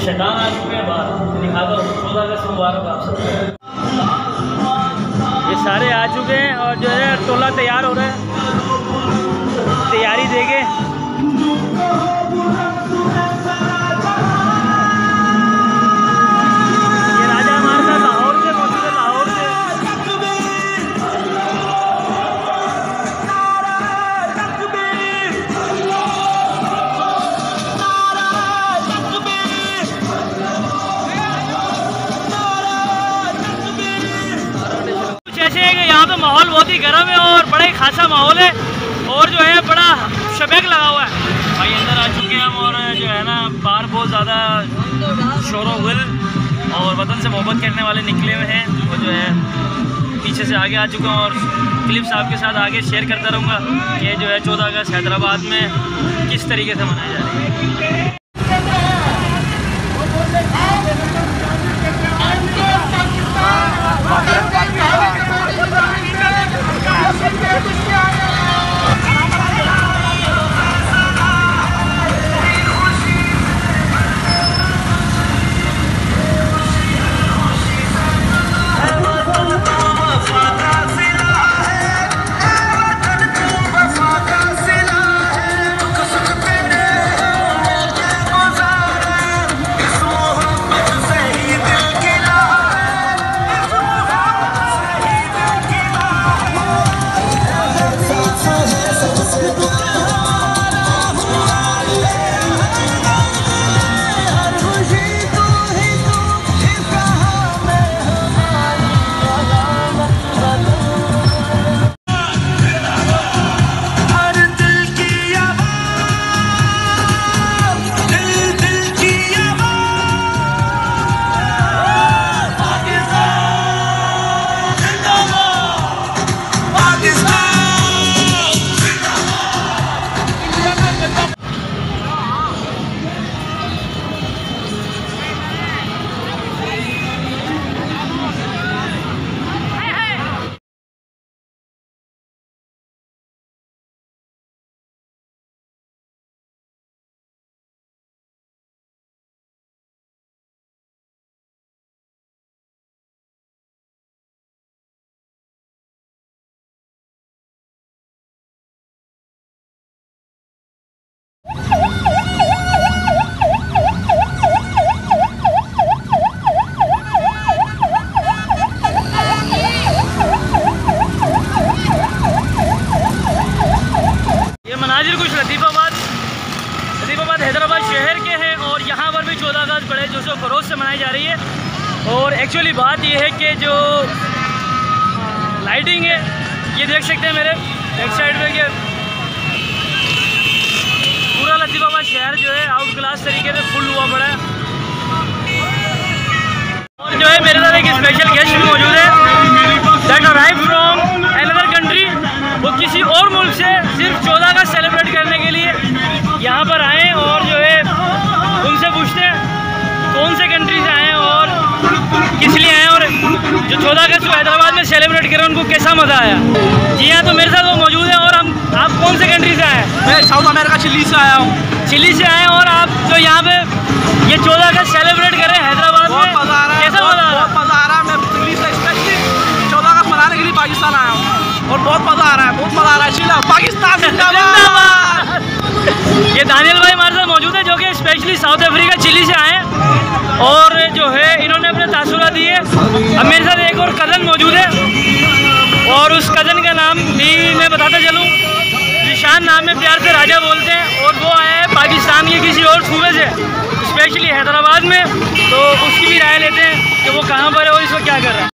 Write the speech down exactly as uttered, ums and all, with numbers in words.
शैतान आ चुके हैं बाहर, दिखाता हूँ। चौदह अगस्त मुबारक आप सबको। ये सारे आ चुके हैं और जो है टोला तैयार हो रहा है, तैयारी देंगे। ये राजा हमारे साथ लाहौर से मौजूद है, लाहौर से। ऐसे है कि यहाँ पे माहौल बहुत ही गर्म है और बड़ा ही खासा माहौल है और जो है बड़ा शबक लगा हुआ है। भाई अंदर आ चुके हैं हम और जो है ना बाहर बहुत ज़्यादा शोर व गुल और वतन से मोहब्बत करने वाले निकले हुए हैं। वो जो है पीछे से आगे आ चुके हैं और क्लिप्स आपके साथ आगे शेयर करता रहूँगा कि जो है चौदह अगस्त हैदराबाद में किस तरीके से मनाई जा रही है। मनाजिर कुछ लतीफ़ाबाद लतीफ़ाबाद हैदराबाद शहर के हैं और यहाँ पर भी चौदह अगस्त बड़े जोशो खरोश से मनाई जा रही है। और एक्चुअली बात यह है कि जो लाइटिंग है ये देख सकते हैं मेरे बैक साइड में कि पूरा लतीफ़ाबाद शहर जो है आउट क्लास तरीके से फुल हुआ पड़ा है। और जो है मेरे साथ एक स्पेशल गेस्ट भी मौजूद है that arrive from another country. वो किसी और मुल्क से सिर्फ चौदह का सेलिब्रेट करने के लिए यहाँ पर आए और जो है उनसे पूछते हैं कौन से कंट्री से आए और किस लिए आए और जो चौदह अगस्त को हैदराबाद में सेलिब्रेट करें उनको कैसा मज़ा आया। जी हाँ, तो मेरे साथ वो मौजूद है। और हम आप कौन से कंट्री से आए? मैं साउथ अमेरिका चिली से आया हूँ। चिली से आए और आप जो यहाँ पे ये चौदह अगस्त सेलिब्रेट करें हैदराबाद में, कैसा मज़ा आ रहा है? बहुत मज़ा आ रहा है। मैं दिल्ली से स्पेशली चौदह अगस्त मनाने के लिए पाकिस्तान आया हूँ और बहुत मज़ा आ रहा है, बहुत मज़ा आ रहा है। चिल्ला पाकिस्तान जिंदाबाद। ये दानियल भाई हमारे साथ मौजूद है जो कि स्पेशली साउथ अफ्रीका चिली से आए हैं और जो है इन्होंने अपने तासुरात दिए। अब मेरे साथ एक और कज़न मौजूद है और उस कज़न का नाम भी मैं बताता चलूँ, निशान नाम है, प्यार से राजा बोलते हैं। और वो आया है पाकिस्तान के किसी और सूबे से स्पेशली हैदराबाद में, तो उसकी भी राय लेते हैं कि वो कहाँ पर है और इस वक्त क्या कर रहा है।